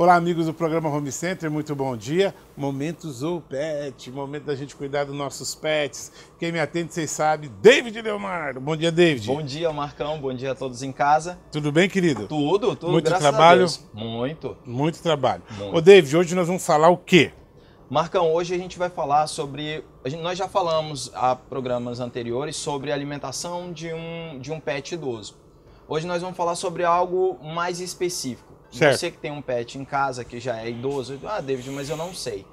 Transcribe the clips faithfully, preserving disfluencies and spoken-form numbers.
Olá, amigos do programa Home Center, muito bom dia. Momento Zoopet, momento da gente cuidar dos nossos pets. Quem me atende, vocês sabem, David Leonardo. Bom dia, David. Bom dia, Marcão. Bom dia a todos em casa. Tudo bem, querido? Tudo, tudo, muito graças trabalho? a Deus. Muito. Muito trabalho. Muito. Ô, David, hoje nós vamos falar o quê? Marcão, hoje a gente vai falar sobre... A gente, nós já falamos a programas anteriores sobre a alimentação de um, de um pet idoso. Hoje nós vamos falar sobre algo mais específico. Certo. Você que tem um pet em casa que já é idoso, ah, David, mas eu não sei.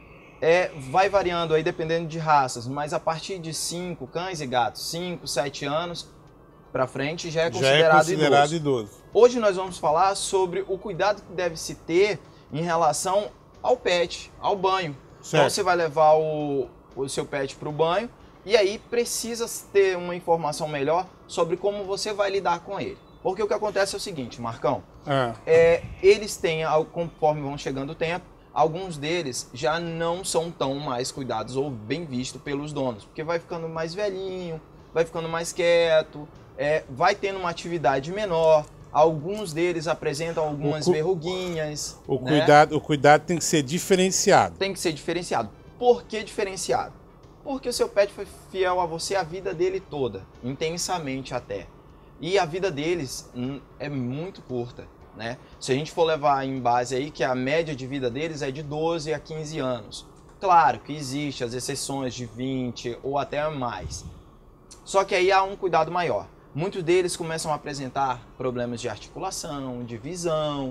É, vai variando aí dependendo de raças, mas a partir de cinco cães e gatos, cinco, sete anos para frente já é considerado, já é considerado idoso. idoso. Hoje nós vamos falar sobre o cuidado que deve se ter em relação ao pet, ao banho. Certo. Então você vai levar o, o seu pet para o banho e aí precisa ter uma informação melhor sobre como você vai lidar com ele. Porque o que acontece é o seguinte, Marcão, Ah. é, eles têm, conforme vão chegando o tempo, alguns deles já não são tão mais cuidados ou bem vistos pelos donos, porque vai ficando mais velhinho, vai ficando mais quieto, é, vai tendo uma atividade menor, alguns deles apresentam algumas O cu- verruguinhas. O, né? cuidado, o cuidado tem que ser diferenciado. Tem que ser diferenciado. Por que diferenciado? Porque o seu pet foi fiel a você a vida dele toda, intensamente até. E a vida deles hum, é muito curta, né? Se a gente for levar em base aí que a média de vida deles é de doze a quinze anos. Claro que existe as exceções de vinte ou até mais. Só que aí há um cuidado maior. Muitos deles começam a apresentar problemas de articulação, de visão,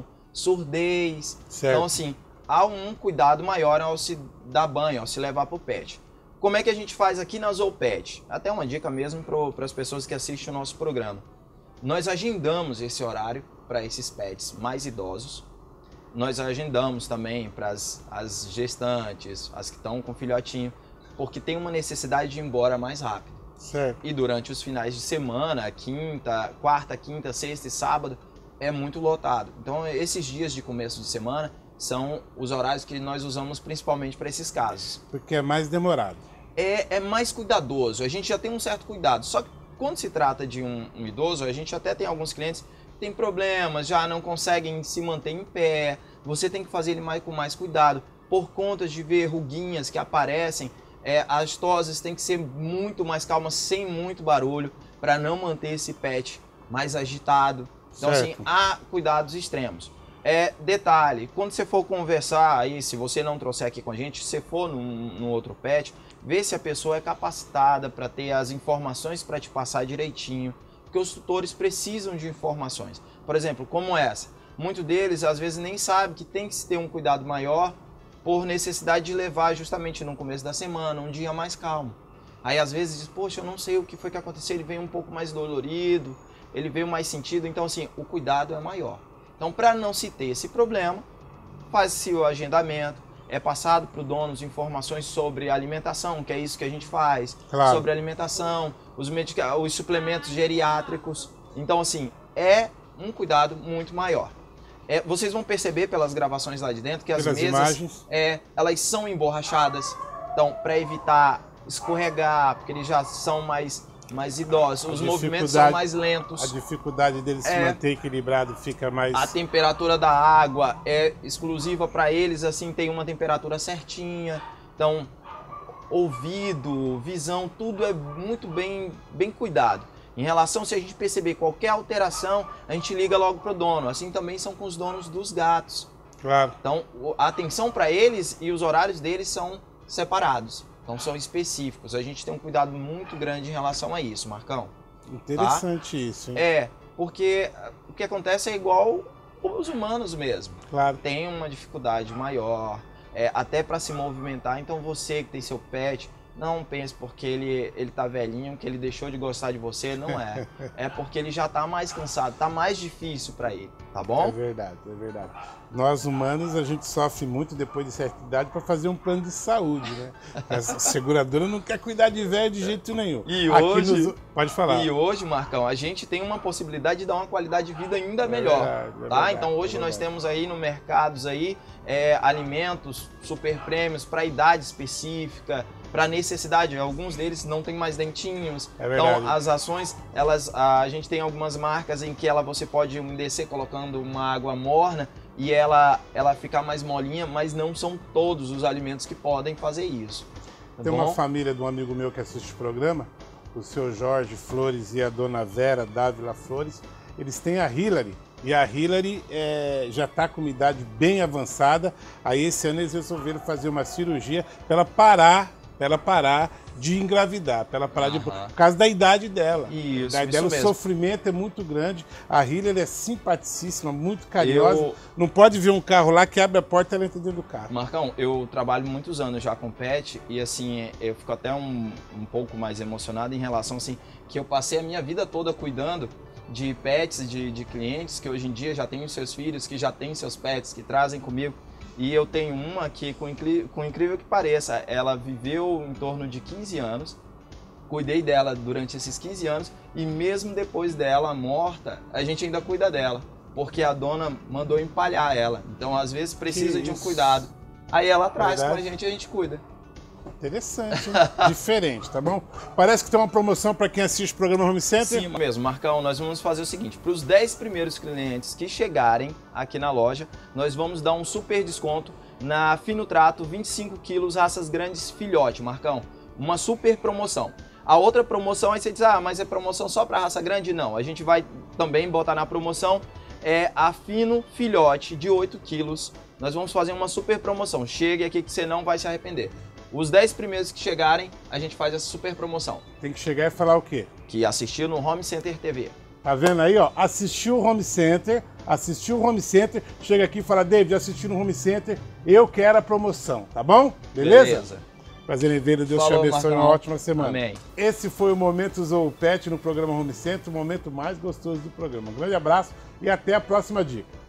surdez. Certo. Então assim, há um cuidado maior ao se dar banho, ao se levar para o pet. Como é que a gente faz aqui na Zoopet? Até uma dica mesmo para as pessoas que assistem o nosso programa. Nós agendamos esse horário para esses pets mais idosos. Nós agendamos também para as, as gestantes, as que estão com filhotinho, porque tem uma necessidade de ir embora mais rápido. Certo. E durante os finais de semana, quinta, quarta, quinta, sexta e sábado, é muito lotado. Então esses dias de começo de semana são os horários que nós usamos principalmente para esses casos. Porque é mais demorado. É, é mais cuidadoso, a gente já tem um certo cuidado. Só que quando se trata de um, um idoso, a gente até tem alguns clientes que têm problemas, já não conseguem se manter em pé. Você tem que fazer ele mais, com mais cuidado. Por conta de verruguinhas que aparecem, é, as toses têm que ser muito mais calmas, sem muito barulho, para não manter esse pet mais agitado. Então, Certo. assim, há cuidados extremos. É, detalhe, quando você for conversar aí, se você não trouxer aqui com a gente, se você for num, num outro pet, vê se a pessoa é capacitada para ter as informações para te passar direitinho, porque os tutores precisam de informações. Por exemplo, como essa, muitos deles às vezes nem sabem que tem que se ter um cuidado maior por necessidade de levar justamente no começo da semana, um dia mais calmo. Aí às vezes diz, poxa, eu não sei o que foi que aconteceu, ele veio um pouco mais dolorido, ele veio mais sentido, então assim, o cuidado é maior. Então, para não se ter esse problema, faz-se o agendamento, é passado para o dono as informações sobre alimentação, que é isso que a gente faz, Claro. sobre alimentação, os, medica- os suplementos geriátricos. Então, assim, é um cuidado muito maior. É, vocês vão perceber pelas gravações lá de dentro que as Pelas mesas, imagens. é, elas são emborrachadas. Então, para evitar escorregar, porque eles já são mais... mais idosos, os movimentos são mais lentos. A dificuldade dele se É. manter equilibrado fica mais... A temperatura da água é exclusiva para eles, assim, tem uma temperatura certinha. Então, ouvido, visão, tudo é muito bem, bem cuidado. Em relação, se a gente perceber qualquer alteração, a gente liga logo pro dono. Assim também são com os donos dos gatos. Claro. Então, a atenção para eles e os horários deles são separados. Então, são específicos. A gente tem um cuidado muito grande em relação a isso, Marcão. Interessante isso, hein? É, porque o que acontece é igual os humanos mesmo. Claro. Tem uma dificuldade maior, é, até para se movimentar. Então você que tem seu pet, não pense porque ele, ele tá velhinho, que ele deixou de gostar de você, não é. É porque ele já tá mais cansado, tá mais difícil para ele, tá É bom? verdade, é verdade. Nós humanos, a gente sofre muito depois de certa idade para fazer um plano de saúde, né? A seguradora não quer cuidar de velho de jeito nenhum. E Aqui hoje- nos- Pode falar. E hoje, Marcão, a gente tem uma possibilidade de dar uma qualidade de vida ainda melhor, verdade, é tá? verdade, Então hoje é nós verdade. temos aí no mercados aí é, alimentos super prêmios para idade específica, para necessidade. Alguns deles não tem mais dentinhos. É verdade. Então as ações, elas, a gente tem algumas marcas em que ela você pode umedecer colocando uma água morna e ela, ela ficar mais molinha, mas não são todos os alimentos que podem fazer isso. Tá Tem bom? uma família de um amigo meu que assiste o programa, o seu Jorge Flores e a dona Vera Dávila Flores, eles têm a Hillary, e a Hillary é, já está com uma idade bem avançada, aí esse ano eles resolveram fazer uma cirurgia para ela parar, para ela parar de engravidar, para ela parar de... Por causa da idade dela. Isso, da idade dela, isso o mesmo. sofrimento é muito grande, a Hillary é simpaticíssima, muito carinhosa, Eu- não pode ver um carro lá que abre a porta e ela entra dentro do carro. Marcão, eu trabalho muitos anos já com pet e assim, eu fico até um, um pouco mais emocionado em relação assim, que eu passei a minha vida toda cuidando de pets, de, de clientes que hoje em dia já têm os seus filhos, que já têm seus pets, que trazem comigo. E eu tenho uma que, com, incri- com incrível que pareça, ela viveu em torno de quinze anos, cuidei dela durante esses quinze anos e mesmo depois dela morta, a gente ainda cuida dela, porque a dona mandou empalhar ela. Então, às vezes, precisa Que de um isso. cuidado. Aí ela traz Verdade. com a gente e a gente cuida. Interessante, hein? Diferente, tá bom? Parece que tem uma promoção para quem assiste o programa Home Center. Sim, mesmo, Marcão, nós vamos fazer o seguinte, para os dez primeiros clientes que chegarem aqui na loja, nós vamos dar um super desconto na Fino Trato vinte e cinco quilos raças grandes filhote, Marcão. Uma super promoção. A outra promoção, aí você diz, ah, mas é promoção só para raça grande? Não, a gente vai também botar na promoção é a Fino Filhote de oito quilos. Nós vamos fazer uma super promoção. Chegue aqui que você não vai se arrepender. Os dez primeiros que chegarem, a gente faz essa super promoção. Tem que chegar e falar o quê? Que assistiu no Home Center T V. Tá vendo aí, ó? Assistiu o Home Center, assistiu o Home Center, chega aqui e fala, David, assisti no Home Center, eu quero a promoção, tá bom? Beleza? Beleza. Prazer em vê-lo, Deus Falou, te abençoe, Marcão. uma ótima semana. Amém. Esse foi o Momento Zou Pet no programa Home Center, o momento mais gostoso do programa. Um grande abraço e até a próxima dica.